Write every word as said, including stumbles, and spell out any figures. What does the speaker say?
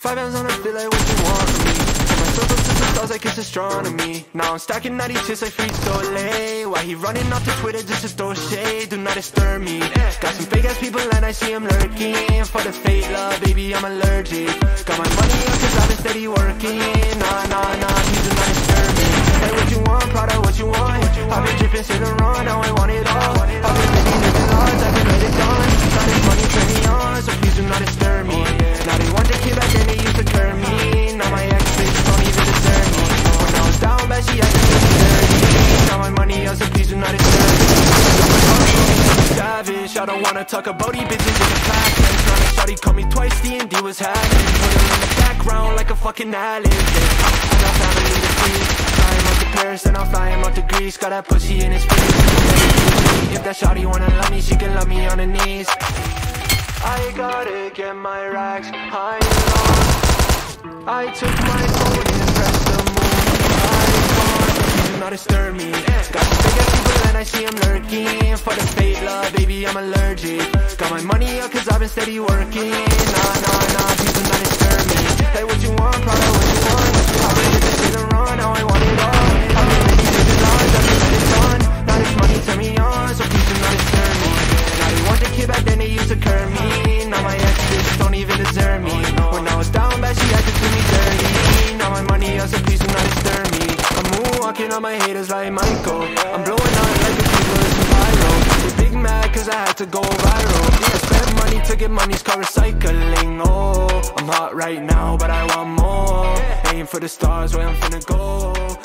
Five hands on a feel like what you want from me. Turn my circles to the stars like it's astronomy. Now I'm stacking naughty chicks like free Soleil. Why he running off to Twitter just to throw shade? Do not disturb me. Got some fake ass people and I see him lurking. For the fake love, baby, I'm allergic. Got my money up cause I've been steady working. Nah, nah, nah, he do not disturb me. Hey, what you want, Prada, what you want? I've been dripping, sitting around, now I want it all. I've been living, living large, I've been let it done. Got this money, turn me on, so please do not disturb me. Now they want the kid back then they used to curb me. Now my ex bitch don't even deserve me. When I was down bad, she acted really dirty. Now my money up, so please do not disturb me. Savage, I don't wanna talk about these bitches in the past. Tryna shawty call me twice, D N D was happening. Put her in the background like a fucking Alice. And our family to see. Fly him out to Paris and I'll fly him out to Greece. Got that pussy in his face. If that shawty wanna love me, she can love me on her knees. I gotta get my racks high and low. I took my phone and pressed the move. Do not disturb me. Got some big ass people and I see him lurking. For the fake love, baby, I'm allergic. Got my money up cause I've been steady working. Nah, nah, nah, please do not disturb me. Hey, what you want, Prada, what you want? I've been living, sitting around, now I want it all. I've been living, living large, I've been let it done. Now this money turn me on, so please do not disturb me. Now they want the kid back then they used to curb me. Now my ex bitch don't even deserve me. When I was down bad, she acted to me dirty. Now my money up, so please do not disturb me. I'm moonwalking on my haters like Michael. I'm blowing out like a people is some viral. They big mad cause I had to go viral. I spent money to get money's called recycling. Oh, I'm hot right now but I want more. Aim for the stars where I'm finna go.